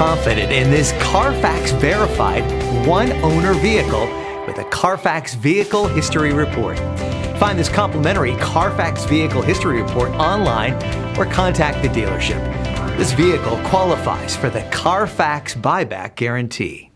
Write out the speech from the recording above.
confident in this Carfax verified one-owner vehicle with a Carfax Vehicle History Report. Find this complimentary Carfax Vehicle History Report online or contact the dealership. This vehicle qualifies for the Carfax Buyback Guarantee.